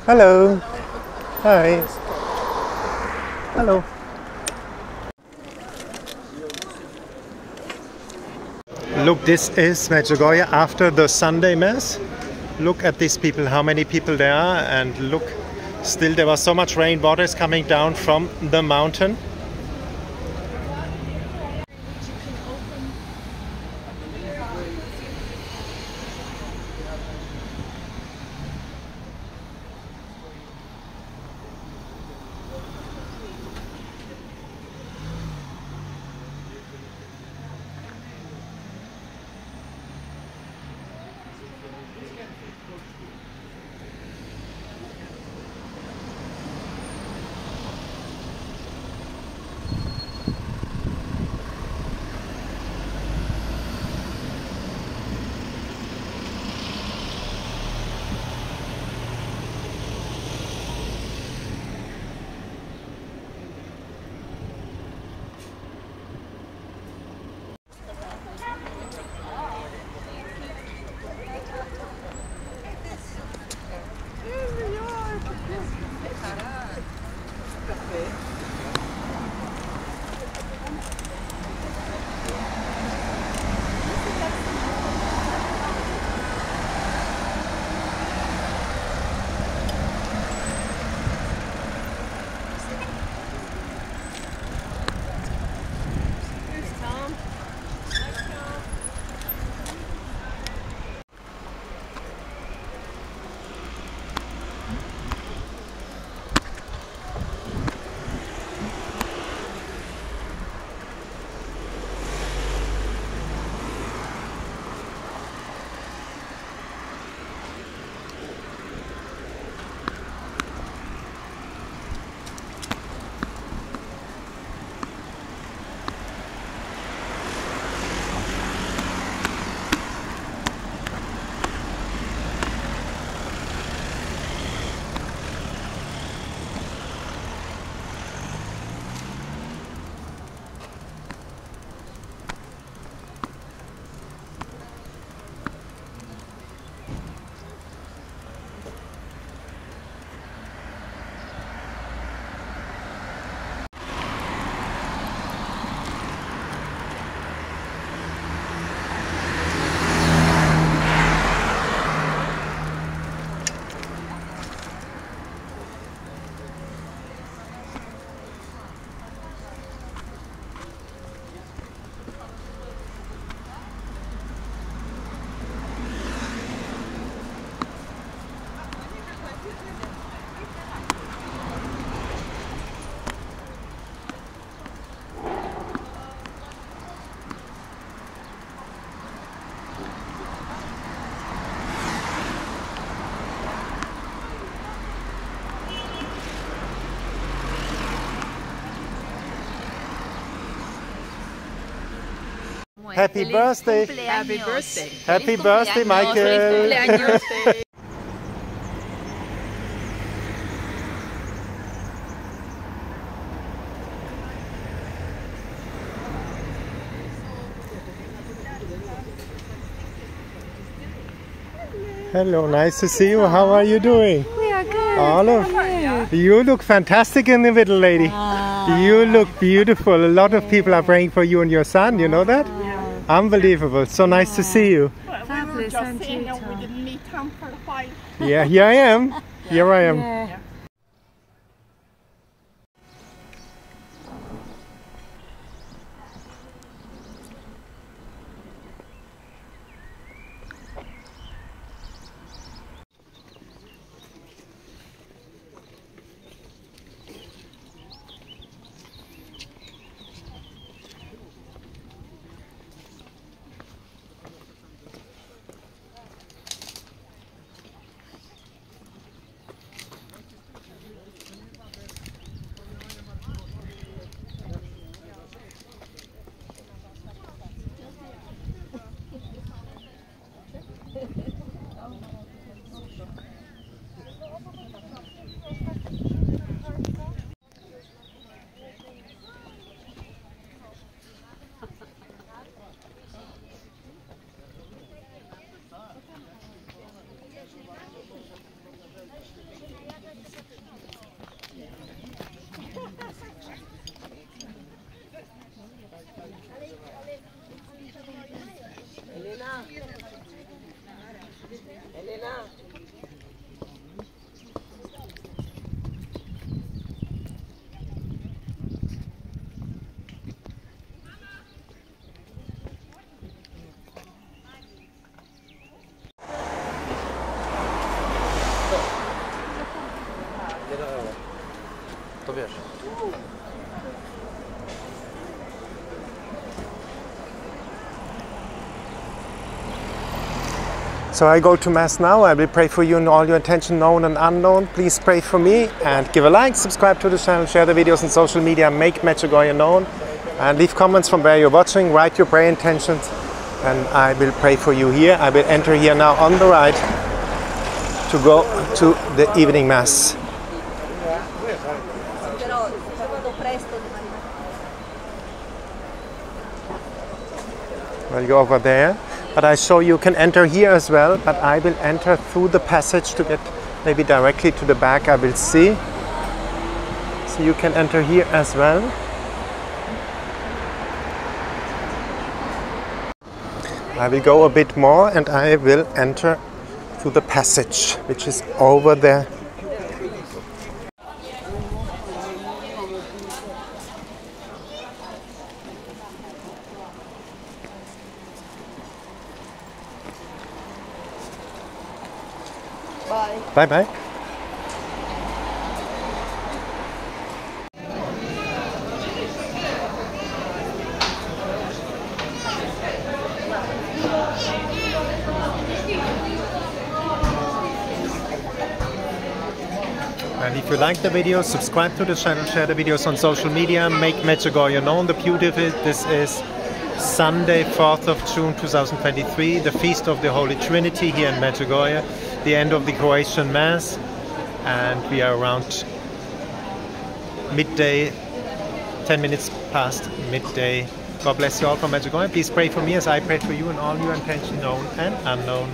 Hello. Hi. Hello. Look, this is Medjugorje after the Sunday Mass. Look at these people, how many people there are, and look, still there was so much rain, water is coming down from the mountain. Happy birthday! Happy birthday! Happy birthday, Michael! Hello, nice to see you. How are you doing? We are good. All of you look fantastic in the middle, lady. You look beautiful. A lot of people are praying for you and your son. You know that? Unbelievable. So nice to see you. Fabulous. And you, we didn't meet him for a while. Yeah, here I am. Here I am. yeah. So I go to Mass now. I will pray for you and all your intention, known and unknown. Please pray for me and give a like, subscribe to the channel, share the videos on social media, make Medjugorje known, and leave comments from where you're watching. Write your prayer intentions, and I will pray for you here. I will enter here now on the right to go to the evening Mass. We'll go over there, but I show you can enter here as well, but I will enter through the passage to get maybe directly to the back. I will see. So you can enter here as well. I will go a bit more and I will enter through the passage, which is over there. Bye. Bye bye. And if you like the video, subscribe to the channel, share the videos on social media, make Medjugorje known. The beauty of it, this is Sunday, 4th of June 2023, the Feast of the Holy Trinity here in Medjugorje, the end of the Croatian Mass, and we are around midday, 10 minutes past midday. God bless you all from Medjugorje. Please pray for me as I pray for you and all your intention, known and unknown.